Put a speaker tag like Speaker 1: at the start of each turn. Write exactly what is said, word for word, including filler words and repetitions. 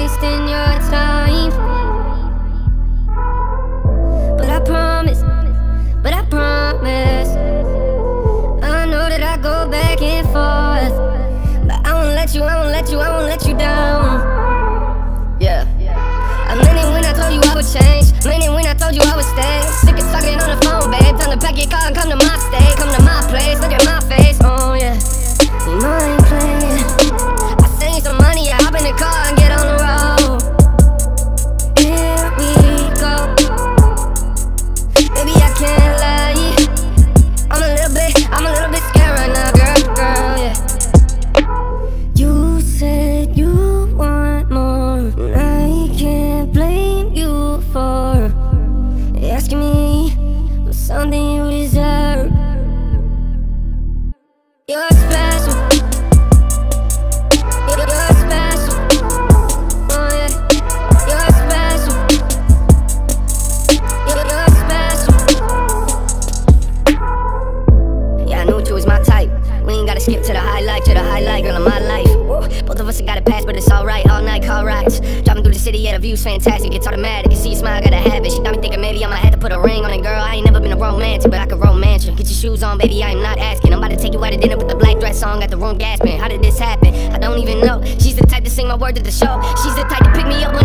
Speaker 1: wasting your time. But I promise, but I promise, I know that I go back and forth, but I won't let you, I won't let you, I won't let you down. Yeah, I meant it when I told you I would change, meant it when I told you I would stay. Sick of talking on the phone, babe, time to pack your car and come to my state. Come to my place, look at my face, oh yeah, you know I ain't playing. I send you some money, I hop in the car and get on the road. Here we go, baby I can't lie, I'm a little bit, I'm a little bit scared right now, girl, girl, yeah. You said you want more, and I can't blame you for asking me for something you deserve. You're special, you're special, oh yeah. You're special, you're special. Yeah, I knew you was my type. We ain't gotta skip to the highlight, to the highlight, girl, of my life. Woo. Both of us have got a pass, but it's alright. All night car rides, driving through the city, yeah, the view's fantastic. It's automatic, you see your smile, gotta have it. She got me thinking maybe I might have to put a ring on it, girl. I ain't never been a romantic, but I could romance you. Get your shoes on, baby, I am not asking. I'm about to take you out to dinner with the black dress on, got the room gasping. How did this happen? I don't even know. She's the type to sing my word to the show. She's the type to pick me up when